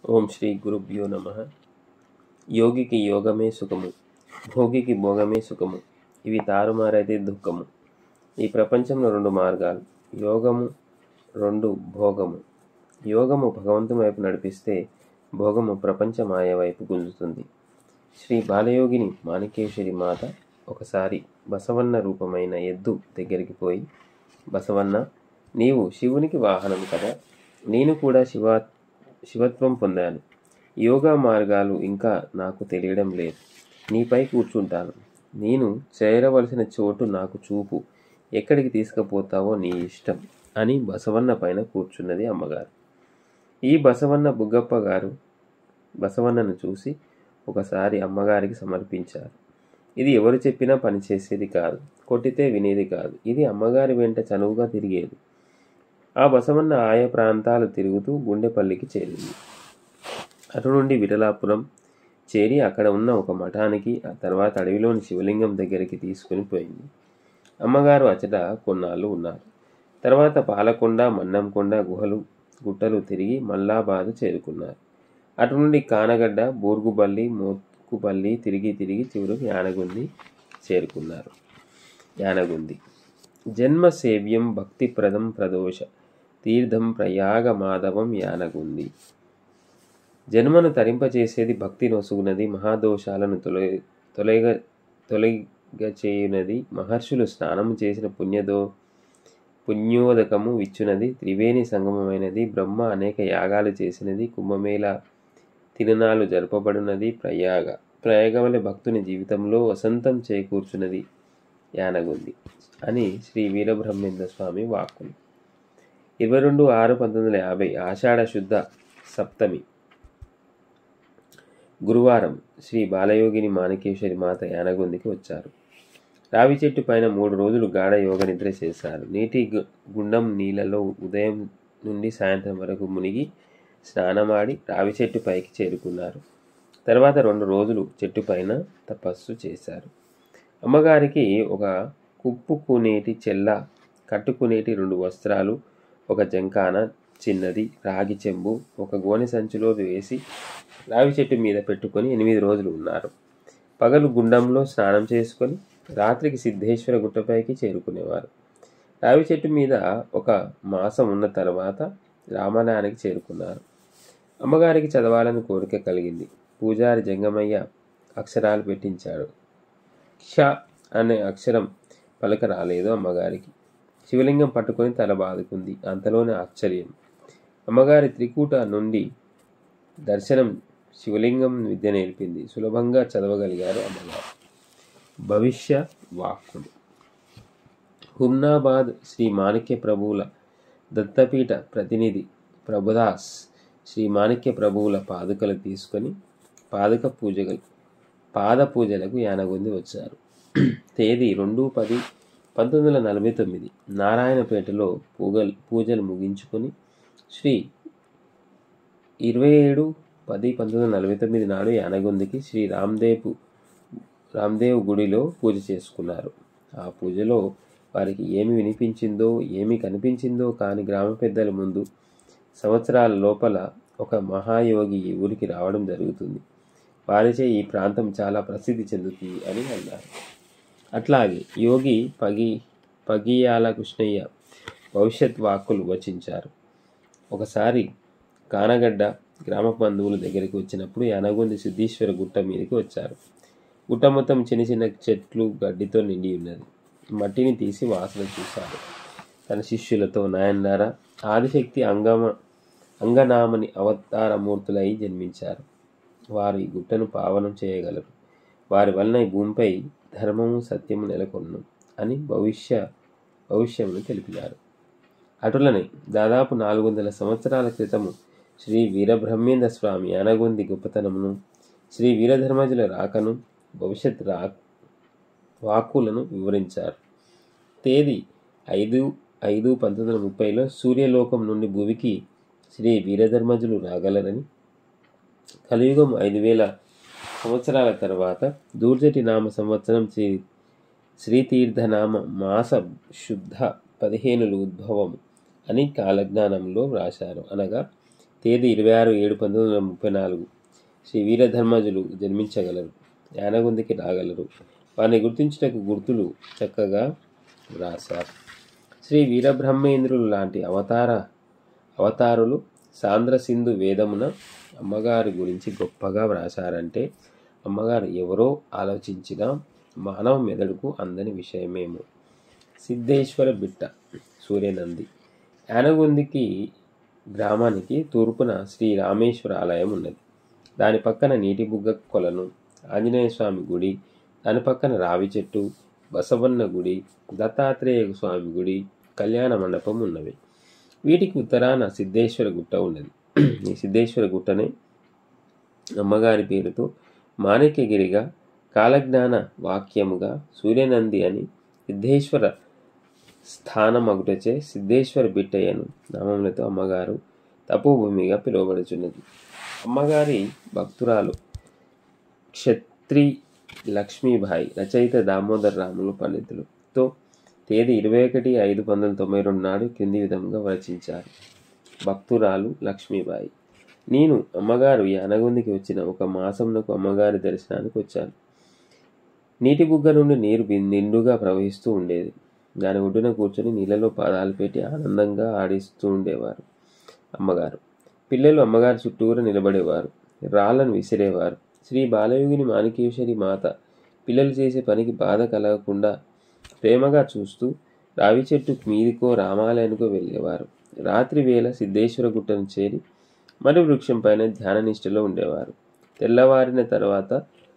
ఓం శ్రీ గురుభ్యో నమః. యోగికి యోగమే సుఖము, భోగికి భోగమే సుఖము, ఇవి తారుమారైతే దుఃఖము. ఈ ప్రపంచంలో రెండు మార్గాలు, యోగము, రెండు భోగము. యోగము భగవంతుని వైపు నడిపిస్తే, భోగము ప్రపంచ మాయ వైపు గుంజుతుంది. శ్రీ బాలయోగిని మాణికేశ్వరి మాత ఒకసారి బసవన్న రూపమైన ఎద్దు దగ్గరికి పోయి, బసవన్న, నీవు శివునికి వాహనం కదా, నేను కూడా శివత్వం పొందాను. యోగా మార్గాలు ఇంకా నాకు తెలియడం లేదు. నీపై కూర్చుంటాను. నేను చేరవలసిన చోటు నాకు చూపు, ఎక్కడికి తీసుకుపోతావో నీ ఇష్టం అని బసవన్న పైన కూర్చున్నది అమ్మగారు. ఈ బసవన్న బుగ్గప్ప గారు బసవన్నను చూసి ఒకసారి అమ్మగారికి సమర్పించారు. ఇది ఎవరు చెప్పినా పనిచేసేది కాదు, కొట్టితే వినేది కాదు. ఇది అమ్మగారి వెంట చనువుగా తిరిగేది. ఆ బసవన్న ఆయా ప్రాంతాలు తిరుగుతూ గుండెపల్లికి చేరింది. అటు నుండి విఠలాపురం చేరి అక్కడ ఉన్న ఒక మఠానికి, ఆ తర్వాత అడవిలోని శివలింగం దగ్గరికి తీసుకుని పోయింది. అమ్మగారు అచట కొన్నాళ్ళు ఉన్నారు. తర్వాత పాలకొండ, మన్నంకొండ, గుట్టలు తిరిగి మల్లాబాదు చేరుకున్నారు. అటు నుండి కానగడ్డ, బోర్గుపల్లి, మోత్కుపల్లి తిరిగి చివరికి యానగుంది చేరుకున్నారు. యానగుంది జన్మ సేవ్యం భక్తిప్రదం ప్రదోష తీర్థం ప్రయాగ మాధవం యానగుంది. జన్మను తరింపచేసేది, భక్తి నొసుగునది, మహాదోషాలను తొలగచేయునది, మహర్షులు స్నానము చేసిన పుణ్యోదకము విచ్చునది, త్రివేణి సంగమమైనది, బ్రహ్మ అనేక యాగాలు చేసినది, కుంభమేళ తిరునాళ్ళు జరపబడినది, ప్రయాగ వలె భక్తుని జీవితంలో వసంతం చేకూర్చున్నది యానగుంది అని శ్రీ వీరబ్రహ్మేంద్ర స్వామి వాక్కులు. 22/6/1950 ఆషాఢ శుద్ధ సప్తమి గురువారం శ్రీ బాలయోగిని మాణికేశ్వరి మాత యానగుందికి వచ్చారు. రావి చెట్టు పైన 3 రోజులు గాఢ యోగ నిద్ర చేశారు. నీటి గుండం నీళ్లలో ఉదయం నుండి సాయంత్రం వరకు మునిగి స్నానమాడి రావి చెట్టు పైకి చేరుకున్నారు. తర్వాత 2 రోజులు చెట్టు పైన తపస్సు చేశారు. అమ్మగారికి ఒక కుప్పుకునేటి చెల్ల, కట్టుకునేటి 2 వస్త్రాలు, ఒక జంకాన, చిన్నది రాగి చెంబు, ఒక గోనె సంచిలో వేసి రావి చెట్టు మీద పెట్టుకొని 8 రోజులు ఉన్నారు. పగలు గుండంలో స్నానం చేసుకొని రాత్రికి సిద్ధేశ్వర గుట్టపైకి చేరుకునేవారు. రావి చెట్టు మీద 1 మాసం ఉన్న తర్వాత రామాలయానికి చేరుకున్నారు. అమ్మగారికి చదవాలని కోరిక కలిగింది. పూజారి జంగమయ్య అక్షరాలు పెట్టించాడు. క్ష అనే అక్షరం పలక రాలేదు అమ్మగారికి. శివలింగం పట్టుకొని తల బాదుకుంది. అంతలోనే ఆశ్చర్యం. అమ్మగారి త్రికూట నుండి దర్శనం శివలింగం విద్య నేర్పింది. సులభంగా చదవగలిగారు అమ్మగారు. భవిష్య వాక్కులు. హుమ్నాబాద్ శ్రీ మాణిక్య ప్రభువుల దత్తపీఠ ప్రతినిధి ప్రభుదాస్ శ్రీ మాణిక్య ప్రభువుల పాదుకలు తీసుకొని పాద పూజలకు యానగుంది వచ్చారు. తేదీ 2/10/1949 నారాయణపేటలో పూజలు ముగించుకొని శ్రీ 27/10/1949 నాడు యానగుందికి శ్రీ రామ్దేవ్ గుడిలో పూజ చేసుకున్నారు. ఆ పూజలో వారికి ఏమి వినిపించిందో, ఏమి కనిపించిందో కానీ గ్రామ పెద్దల ముందు సంవత్సరాల లోపల ఒక మహాయోగి ఈ ఊరికి రావడం జరుగుతుంది. వారిచే ఈ ప్రాంతం చాలా ప్రసిద్ధి చెందుతుంది అని అన్నారు. అట్లాగే యోగి పగియాల కృష్ణయ్య భవిష్యత్ వాక్కులు వచించారు. ఒకసారి కానగడ్డ గ్రామ బంధువుల దగ్గరికి వచ్చినప్పుడు యానగుంది సిద్ధేశ్వర గుట్ట మీదకి వచ్చారు. గుట్ట మొత్తం చిన్న చిన్న చెట్లు, గడ్డితో నిండి ఉన్నది. మట్టిని తీసి వాసన చూశారు. తన శిష్యులతో, నాయనలారా, ఆదిశక్తి అంగనామని అవతారమూర్తులై జన్మించారు. వారు ఈ గుట్టను పావనం చేయగలరు. వారి వలన ఈ భూమిపై ధర్మము, సత్యము నెలకొన్ను అని భవిష్యమును తెలిపినారు. అటులనే దాదాపు 400 సంవత్సరాల క్రితము శ్రీ వీరబ్రహ్మేంద్ర స్వామి యానగుంది గొప్పతనమును, శ్రీ వీరధర్మజుల రాకను, భవిష్యత్ వాక్కులను వివరించారు. తేదీ 5/5/1930లో సూర్యలోకం నుండి భూమికి శ్రీ వీరధర్మజులు రాగలరని, కలియుగం 5000 సంవత్సరాల తర్వాత దూర్జటి నామ సంవత్సరం శ్రీతీర్థనామ మాస శుద్ధ 15 ఉద్భవము అని కాలజ్ఞానంలో వ్రాశారు. అనగా తేదీ 26/7/1934 శ్రీ వీరధర్మజులు జన్మించగలరు, యానగుందికి రాగలరు. వారిని గుర్తించుటకు గుర్తులు చక్కగా వ్రాశారు. శ్రీ వీరబ్రహ్మేంద్రులు లాంటి అవతారులు సాంద్ర సింధు వేదమున అమ్మగారి గురించి గొప్పగా వ్రాసారంటే అమ్మగారు ఎవరో ఆలోచించిన మానవ మెదడుకు అందని విషయమేమో. సిద్ధేశ్వర బిట్ట సూర్యనంది. యానగుందికి గ్రామానికి తూర్పున శ్రీ రామేశ్వర ఆలయం ఉన్నది. దాని పక్కన నీటి బుగ్గ కొలను, ఆంజనేయ స్వామి గుడి, దాని పక్కన రావి చెట్టు, బసవన్న గుడి, దత్తాత్రేయ స్వామి గుడి, కళ్యాణ మండపం ఉన్నవి. వీటికి ఉత్తరాన సిద్ధేశ్వర గుట్ట ఉన్నది. ఈ సిద్ధేశ్వర గుట్టనే అమ్మగారి పేరుతో మాణిక్యగిరిగా, కాలజ్ఞాన వాక్యముగా సూర్యనంది అని సిద్ధేశ్వర స్థానమగుటచే సిద్ధేశ్వర బిట్టయ్యను నామములతో అమ్మగారు తపోభూమిగా పిలువబడుచున్నది. అమ్మగారి భక్తురాలు క్షత్రి లక్ష్మీబాయి రచయిత దామోదర్ రాములు పండితులతో తేదీ 21/5/1992 నాడు క్రింది విధంగా రచించారు. భక్తురాలు లక్ష్మీబాయి. నేను అమ్మగారు యానగుందికి వచ్చిన ఒక మాసమునకు అమ్మగారి దర్శనానికి వచ్చాను. నీటి బుగ్గ నుండి నీరు నిండుగా ప్రవహిస్తూ ఉండేది. దాని ఒడ్డున కూర్చొని నీళ్ళలో పాదాలు పెట్టి ఆనందంగా ఆడిస్తూ ఉండేవారు అమ్మగారు. పిల్లలు అమ్మగారి చుట్టూరా నిలబడేవారు, రాళ్లను విసిరేవారు. శ్రీ బాలయోగిని మాణికేశ్వరి మాత పిల్లలు చేసే పనికి బాధ కలగకుండా ప్రేమగా చూస్తూ రావి చెట్టు మీదికో రామాలయానికో వెళ్ళేవారు. రాత్రి వేళ సిద్ధేశ్వర గుట్టను చేరి మరి వృక్షం పైన ధ్యాన నిష్ఠలో ఉండేవారు. తెల్లవారిన తర్వాత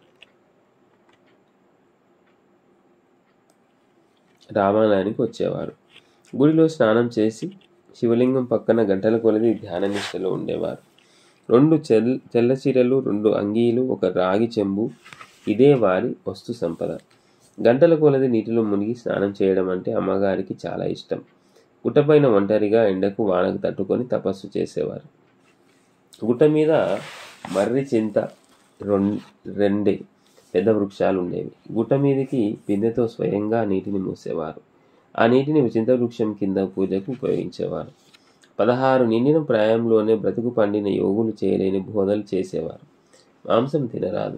రామాలయానికి వచ్చేవారు. గుడిలో స్నానం చేసి శివలింగం పక్కన గంటల కొలది ధ్యాన నిష్ఠలో ఉండేవారు. 2 తెల్ల చీరలు, 2 అంగీలు, 1 రాగి చెంబు, ఇదే వారి వస్తు సంపద. గంటల కొలది నీటిలో మునిగి స్నానం చేయడం అంటే అమ్మగారికి చాలా ఇష్టం. గుట్టపైన ఒంటరిగా ఎండకు వానకు తట్టుకొని తపస్సు చేసేవారు. గుట్ట మీద మర్రి చింత 2 పెద్ద వృక్షాలు ఉండేవి. గుట్ట మీదకి బిందెతో స్వయంగా నీటిని మూసేవారు. ఆ నీటిని చింత వృక్షం కింద పూజకు ఉపయోగించేవారు. 16 నిండిన ప్రాయంలోనే బ్రతుకు పండిన యోగులు చేయలేని బోధలు చేసేవారు. మాంసం తినరాదు,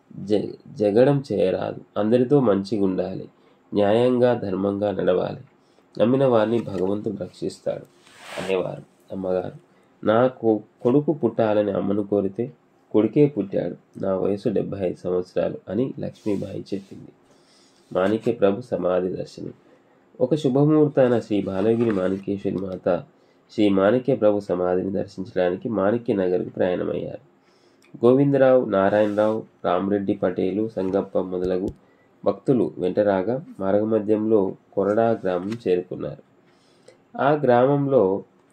జగడం చేయరాదు, అందరితో మంచిగా ఉండాలి, న్యాయంగా ధర్మంగా నడవాలి, నమ్మిన వారిని భగవంతుడు రక్షిస్తాడు అనేవారు అమ్మగారు. నా కొడుకు పుట్టాలని అమ్మను కోరితే కొడుకే పుట్టాడు. నా వయసు 75 సంవత్సరాలు అని లక్ష్మీబాయి చెప్పింది. మాణిక్య ప్రభు సమాధి దర్శనం. ఒక శుభముహూర్తాన శ్రీ బాలయోగిని మాణికేశ్వరి మాత శ్రీ మాణిక్య ప్రభు సమాధిని దర్శించడానికి మాణిక్య నగర్కు ప్రయాణమయ్యారు. గోవిందరావు, నారాయణరావు, రామరెడ్డి పటేలు, సంగప్ప మొదలగు భక్తులు వెంటరాగా మార్గమధ్యంలో కొరడా గ్రామం చేరుకున్నారు. ఆ గ్రామంలో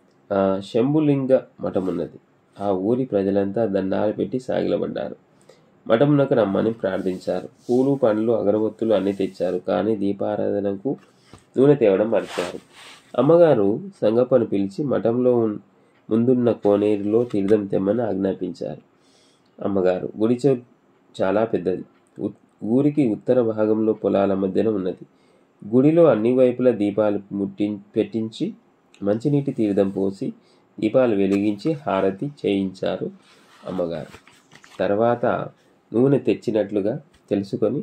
శంభులింగ మఠమున్నది. ఆ ఊరి ప్రజలంతా దండాలు పెట్టి సాగిలబడ్డారు. మఠమునకు రమ్మని ప్రార్థించారు. పూలు, పండ్లు, అగరబత్తులు అన్నీ తెచ్చారు. కానీ దీపారాధనకు నూనె తేవడం మర్చారు. అమ్మగారు సంగప్పను పిలిచి మఠంలో ముందున్న కోనేరులో తీర్థం తెమ్మని ఆజ్ఞాపించారు. అమ్మగారు గుడి చాలా పెద్దది. ఊరికి ఉత్తర భాగంలో పొలాల మధ్యన ఉన్నది. గుడిలో అన్ని వైపులా దీపాలు పెట్టించి మంచినీటి తీర్థం పోసి దీపాలు వెలిగించి హారతి చేయించారు అమ్మగారు. తర్వాత నూనె తెచ్చినట్లుగా తెలుసుకొని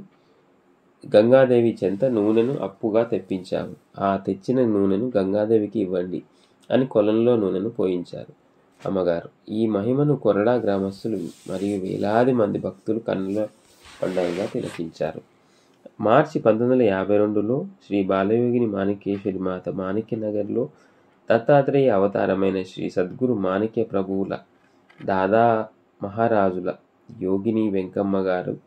గంగాదేవి చెంత నూనెను అప్పుగా తెప్పించాము. ఆ తెచ్చిన నూనెను గంగాదేవికి ఇవ్వండి అని కొలంలో నూనెను పోయించారు అమ్మగారు. ఈ మహిమను కొరడా గ్రామస్తులు మరియు వేలాది మంది భక్తులు కన్నుల పండుగగా తిలకించారు. మార్చి 1952లో శ్రీ బాలయోగిని మాణికేశ్వరి మాత మాణిక్య నగర్లో దత్తాత్రేయ అవతారమైన శ్రీ సద్గురు మాణిక్య ప్రభువుల దాదా మహారాజుల యోగిని వెంకమ్మ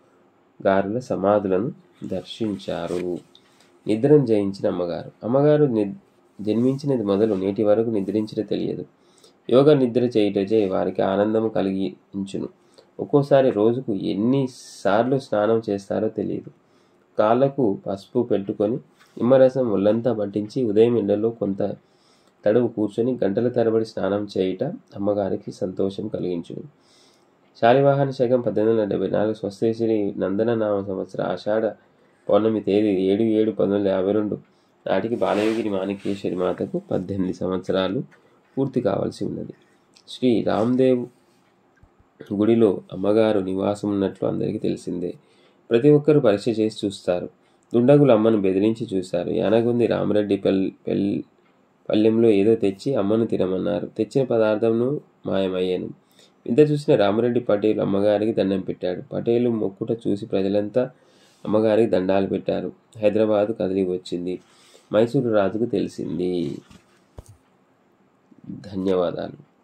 గారుల సమాధులను దర్శించారు. నిద్రను జయించిన అమ్మగారు. అమ్మగారు జన్మించినది మొదలు నేటి వరకు నిద్రించడం తెలియదు. యోగ నిద్ర చేయుటచే వారికి ఆనందము కలిగించును. ఒక్కోసారి రోజుకు ఎన్నిసార్లు స్నానం చేస్తారో తెలియదు. కాళ్ళకు పసుపు పెట్టుకొని నిమ్మరసం ఒళ్ళంతా పట్టించి ఉదయం ఎండలో కొంత తడువు కూర్చొని గంటల తరబడి స్నానం చేయుట అమ్మగారికి సంతోషం కలిగించును. శాలివాహన శకం 1874 స్వస్తిశ్రీ నందననామ సంవత్సర ఆషాఢ పౌర్ణమి తేదీ 7/7/1952 నాటికి బాలయోగిని మాణికేశ్వరి మాతకు 18 సంవత్సరాలు పూర్తి కావాల్సి ఉన్నది. శ్రీ రామ్దేవ్ గుడిలో అమ్మగారు నివాసం ఉన్నట్లు అందరికీ తెలిసిందే. ప్రతి ఒక్కరూ పరీక్ష చేసి చూస్తారు. దుండగులు అమ్మను బెదిరించి చూశారు. యానగుంది రామరెడ్డి పల్లెంలో ఏదో తెచ్చి అమ్మను తినమన్నారు. తెచ్చిన పదార్థంను మాయమయ్యాను. ఇంత చూసిన రామరెడ్డి పటేలు అమ్మగారికి దండం పెట్టాడు. పటేలు మొక్కుట చూసి ప్రజలంతా అమ్మగారికి దండాలు పెట్టారు. హైదరాబాదు కదిలి వచ్చింది. మైసూరు రాజుకు తెలిసింది. ధన్యవాదాలు.